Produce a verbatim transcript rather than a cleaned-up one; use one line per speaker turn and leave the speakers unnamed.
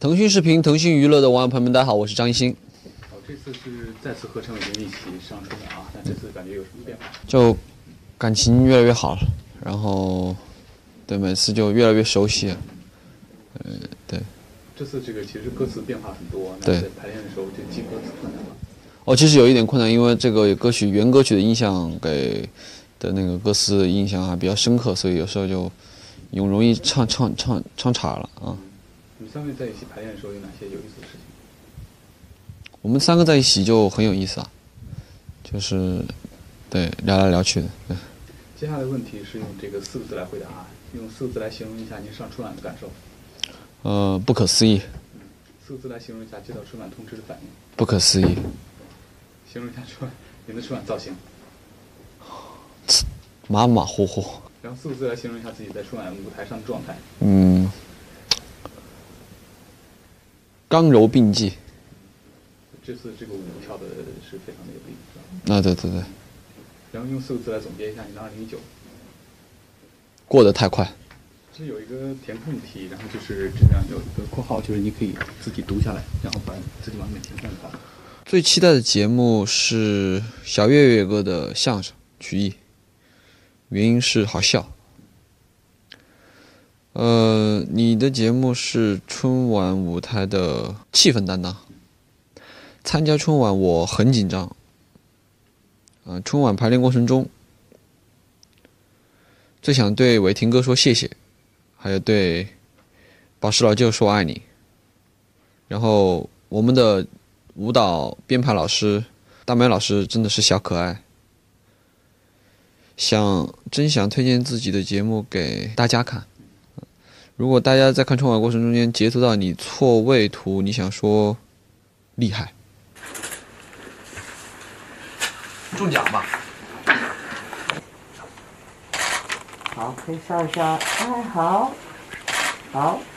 腾讯视频、腾讯娱乐的网友朋友们，大家好，我是张艺兴。
哦，这次是再次和陈伟霆一起上春晚啊，那这次感觉有什么变化？
就感情越来越好了，然后对每次就越来越熟悉了。嗯、呃，对。
这次这个其实歌词变化很多，那
对
在排练的时候就记歌词困难吗？
哦，其实有一点困难，因为这个歌曲原歌曲的印象给的那个歌词的印象还比较深刻，所以有时候就容容易唱唱唱唱岔了啊。
你们三位在一起排练的时候有哪些有意思的事情？
我们三个在一起就很有意思啊，就是对聊来聊去的。对。
接下来的问题是用这个四个字来回答，用四个字来形容一下您上春晚的感受。
呃，不可思议。
四个字来形容一下接到春晚通知的反应。
不可思议。
形容一下春您的春晚造型。
马马虎虎。
然后四个字来形容一下自己在春晚舞台上的状态。
嗯，刚柔并济。
这次这个舞跳的是非常的有力，是吧？
啊，对对对。
然后用四个字来总结一下你的二零一九。
过得太快。
是有一个填空题，然后就是这样有一个括号，就是你可以自己读下来，然后把自己往里面填上就好了。
最期待的节目是小岳岳哥的相声曲艺，原因是好笑。呃，你的节目是春晚舞台的气氛担当。参加春晚我很紧张。呃，春晚排练过程中，最想对伟霆哥说谢谢。还有对宝石老舅说爱你。然后我们的舞蹈编排老师大梅老师真的是小可爱，想真想推荐自己的节目给大家看。如果大家在看春晚过程中间截图到你错位图，你想说厉害，中奖吧。
好，可以笑一笑，哎，好，好。